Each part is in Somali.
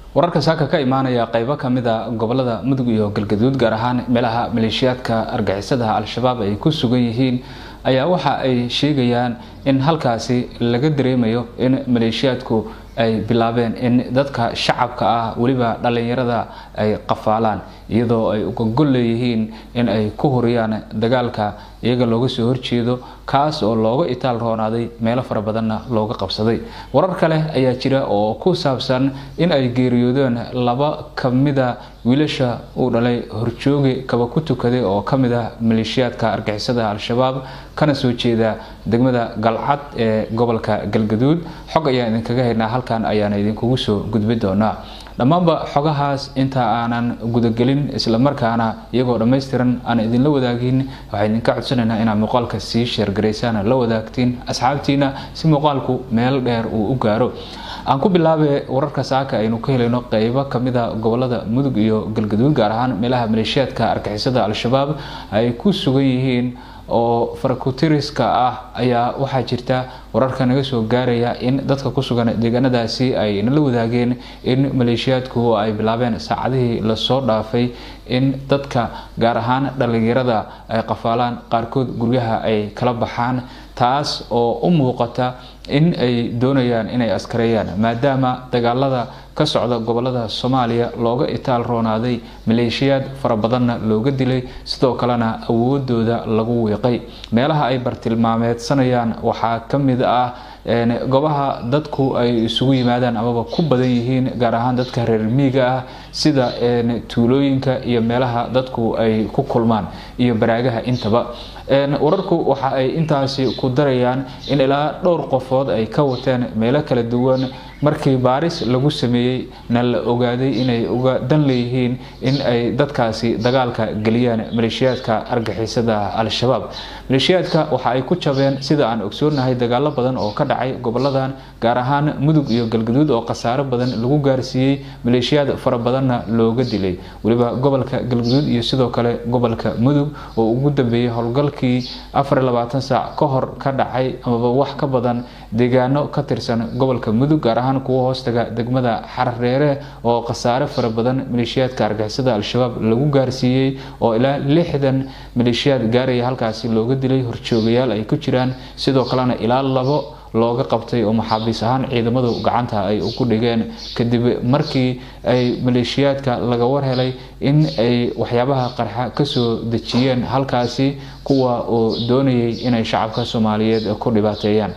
wararka saaka ka imaanaya qaybo kamida gobolada Mudug iyo Galgaduud gaar ahaan meelaha maleeshiyaadka argagixisada al-shabaab ay ku sugan yihiin ayaa waxa ay sheegayaan in halkaasi laga dareemayo in maleeshiyaadku ay bilaabeen in dadka shacabka ah waliba dhalinyarada ay qafaalaan iyadoo ay uga gol leeyihiin in ay ku horiyaan dagaalka iyaga looga soo horjeedo kaas oo looga itaal roonaaday meelo fara badanna looga qabsaday warar kale ayaa jira oo ku saabsan in ay geeriyoodeen laba kamida wiilasha uu dhalay horjooge kaba ku tukaday oo kamida maleeshiyaadka argagixisada al-shabaab kana soo jeeda degmada Galcad ee gobolka Galgaduud xog ayaa idinkaga haynaa halkan ayaan idinkugu soo gudbin doonaa dhammaanba xogahaas inta aanan gudagelin isla markaana iyagoo dhameystiran aan idin la wadaagin waxaan idinka codsanaynaa inaad muuqaalka sii share gareysaan la wadaagtiin asxaabtiina si muuqaalku meel dheer uu u gaaro aan ku bilaabay wararka saaka aynu ka helayno qaybo kamida gobolada Mudug iyo Galgaduud gaar ahaan meelaha maleeshiyaadka argagixisada al-shabaab ay ku sugan yihiin oo farakutiriska ah ayaa waxa jirta wararka naga soo gaaraya in dadka ku sugan deegaanadaasi ay la wadaageen in maleeshiyaadku ay bilaabeen saacadihii la soo dhaafay in dadka gaar ahaan dhalinyarada ay qafaalaan qaarkood guryaha ay kala baxaan taas oo u muuqata in ay doonayaan inay askareeyaan maadaama dagaalada ka socda gobolada Soomaaliya looga itaal roonaaday maleeshiyaad fara badan looga dilay sidoo kalena awoodooda lagu weeqay meelaha ay bartilmaameedsanayaan waxa kamid ah gobaha dadku ay isugu yimaadaan amaba ku badan yihiin gaar ahaan dadka reer miyiga ah sida tuulooyinka iyo meelaha dadku ay ku kulmaan iyo baraagaha intaba wararku waxa ay intaasi ku darayaan in ilaa dhowr qofood ay ka wateen meelo kala duwan markii baaris lagu sameeyay na la ogaaday inay uga dan leeyihiin in ay dadkaasi dagaalka galiyaan maleeshiyaadka argagixisada al-shabaab maleeshiyaadka waxa ay ku jabeen sida aan ogsoonahay dagaalo badan oo ka dhacay goboladan gaar ahaan Mudug iyo Galgaduud oo qasaaro badan lagu gaarsiiyay maleeshiyaad fara badanna looga dilay waliba gobolka Galgaduud iyo sidoo kale gobolka Mudug oo ugu dambeeyay howlgalkii 24 saac ka hor ka dhacay ama wax ka badan deegaano ka tirsan gobolka Mudug gaar ahaan kuwa hoostaga degmada Xarareere oo qasaare fara badan maleeshiyaadka argagixisada al-shabaab lagu gaarsiiyay oo ilaa 60 maleeshiyaad gaaraya halkaasi looga dilay horjoogayaal ay ku jiraan sidoo kalena ilaa 2 looga qabtay oo maxaabiis ahaan ciidamadu gacanta ay ugu dhigeen kadib markii ay maleeshiyaadka laga war helay in ay waxyaabaha qarxa ka soo dajiyeen halkaasi kuwa oo doonayay inay shacabka Soomaaliyeed ku dhibaateeyaan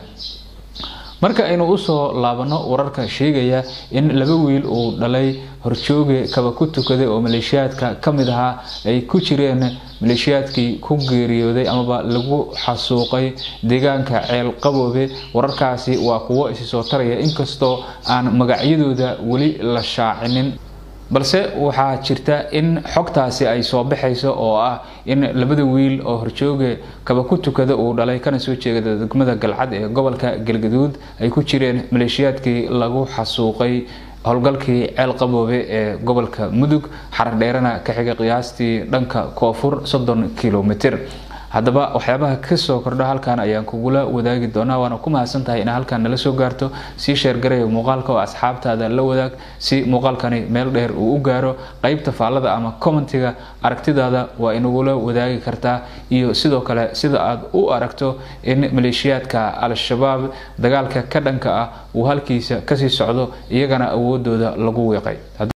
marka aynu u soo laabano wararka sheegaya in laba wiil uu dhalay horjooge kaba ku tukaday oo maleeshiyaadka kamid aha ay ku jireen maleeshiyaadkii ku geeriyooday amaba lagu xasuuqay deegaanka Ceel Qaboobe wararkaasi waa kuwo is soo taraya inkastoo aan magacyadooda wali la shaacinin balse waxa jirta in xogtaasi ay soo baxayso oo ah in labada wiil oo horjooge kaba ku tukada uu dhalay kana soo jeeda degmada Galcad ee gobolka Galgaduud ay ku jireen maleeshiyaadkii lagu xasuuqay howlgalkii Ceel Qaboobe ee gobolka Mudug Xarareerana ka xiga qiyaastii dhanka koonfur 30 kiiloomitir haddaba waxyaabaha ka soo kordha halkan ayaan kugula wadaagi doonaa waana ku mahadsantahay in halkan nala soo gaarto si share gareeyo muuqaalka oo asxaabtaada la wadaag si muuqaalkani meel dheer uu u gaaro qaybta faallada ama commentiga aragtidaada waa inagula wadaagi kartaa iyo sidoo kale sida aad u aragto in maleeshiyaadka al-shabaab dagaalka ka dhanka ah uu halkiisa ka sii socdo iyagana awoodooda lagu weeqay